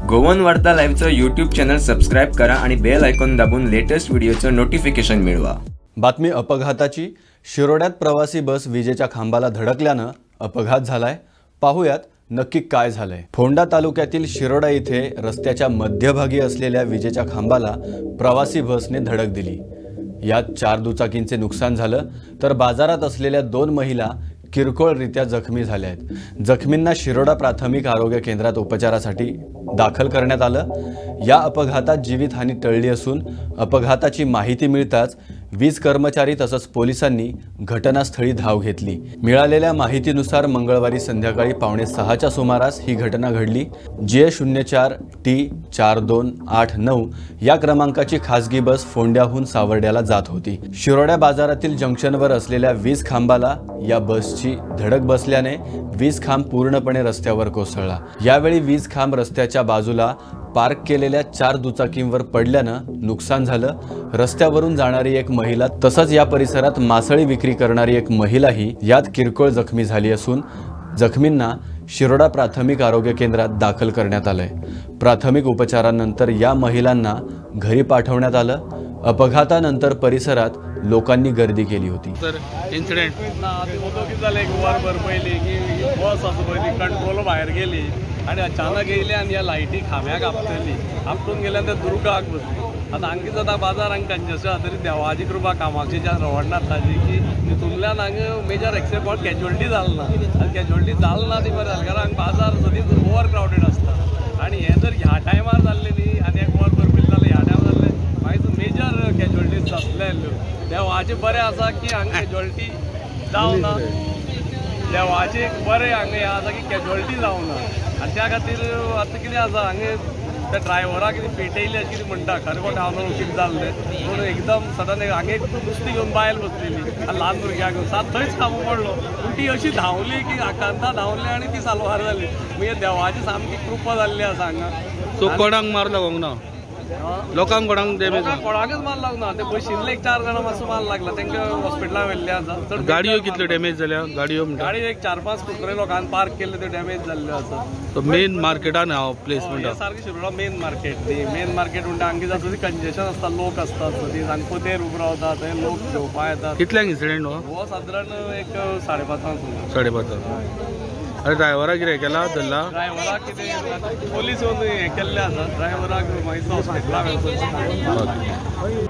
Goan वार्ता लाईव्हचं YouTube channel subscribe करा आणि बेल आयकॉन दाबून लेटेस्ट व्हिडिओचं नोटिफिकेशन मिळवा। बातमी अपघाताची। शिरोड्यात प्रवासी बस विजेच्या खांबाला धडकल्यानं अपघात झालाय। पाहूयात नक्की काय झालंय। फोंडा तालुक्यातील शिरोडा इथे रस्त्याच्या मध्यभागी असलेल्या विजेच्या खांबाला प्रवासी बसने धडक दिली। यात 4 दुचाकींचे नुकसान झालं तर बाजारात असलेल्या 2 महिला किरकोळरित्या जखमी झाल्या आहेत। जखमींना शिरोडा प्राथमिक आरोग्य केंद्रात उपचारासाठी दाखल करण्यात आलं। या अपघातात जीवितहानी टळली असून अपघाताची माहिती मिळताच वीज कर्मचारी तसंच पोलिसांनी घटनास्थळी धाव घेतली। मिळालेल्या माहितीनुसार मंगळवारी संध्याकाळी 5:45च्या सुमारास ही घटना घडली। J04T4289 या क्रमांकाची खासगी बस फोंड्याहून सावर्ड्याला जात होती। शिरोड्या बाजारातील जंक्शनवर असलेल्या वीज खांबाला या बसची धडक बसल्याने वीज खांब पूर्णपणे रस्त्यावर कोसळला। यावेळी वीज खांब रस्त्याच्या बाजूला पार्क केलेल्या 4 दुचाकींवर पडल्यानं नुकसान झालं। रस्त्यावरून जाणारी एक महिला तसंच या परिसरात मासळी विक्री करणारी एक महिलाही यात किरकोळ जखमी झाली असून जखमींना शिरोडा प्राथमिक आरोग्य केंद्रात दाखल करण्यात आलंय। प्राथमिक उपचारानंतर या महिलांना घरी पाठवण्यात आलं। अपघातानंतर परिसरात लोकांनी गर्दी केली होती। तर इन्सिडेंट झाले एक वरभर पहिले की बस असं पहिली कंट्रोल बाहेर गेली आणि अचानक येयली आणि या लाईटी खांब्याक आपटली। आपटून गेल्यानंतर दुर्गाक बसली। आता आणखी जाता बाजार हांगा कंजेशन तरी देवाची कृपा कामाक्षीच्या रवडनाथ ताजी की तितूंतल्यान हांगा मेजर एक्सेप्ट कोण कॅज्युअलिटी जाल ना। कॅज्युअलिटी जाल ना ती बरें जालें कारण बाजार सदींच ओवर क्राउडेड आसता आणि हे जर ह्या टायमार जाल्ले न्ही आनी एक वरभर पयलीं जालें ह्या टायमार जाल्ले मागीर मेजर कॅज्युअलिटीज जातल्यो। देवाचें बरें आसा की हांगा कॅज्युअलिटी जावना। देवाचें बरें हांगा हें आसा की कॅज्युअलिटी जावना आनी त्या खातीर आतां कितें आसा हांगा त्या ड्रायव्हराक कितें पेटयलें अशें कितें म्हणटा खरें कोण हांव न्हू कितें जाल्लें पूण एकदम सडन हांगा एक नुस्तें घेवन बायल बसलेली आनी ल्हान भुरग्याक घेवन सात थंयच खांबो पडलो पूण ती अशी धांवली की आकांता धांवली आनी ती सालवार जाली। मागीर देवाची सामकी कृपा जाल्ली आसा हांगा। सो कोणाक मारलो ना लोकांक कोणाक डॅमेज कोणाकच मार लागना ते बशिल्ले 4 जाणां मातसो मार लागला तांकां हॉस्पिटलांत व्हेल्ले आसा। गाडयो कितल्यो डॅमेज जाल्या गाडयो गाडी एक 4-5 स्कुटरे लोकांनी पार्क केल्ले ते डॅमेज जाल्ले आसा। तो मेन मार्केटान हांव प्लेस म्हणटा सारकी शिरोडा मेन मार्केट ती मेन मार्केट म्हणटा हांगा जाता ती कंजेशन आसता लोक आसतात सदीं हांगा पोतेर उबो रावता थंय लोक घेवपा येतात। कितल्यांक इन्सिडेंट हो सादारण एक 5:30 5:30 अरे ड्रायव्हराक कितें केला धरला ड्रायव्हराक कितें पोलीस येवन हें केल्लें आसा ड्रायव्हराक मागीर हॉस्पिटलाक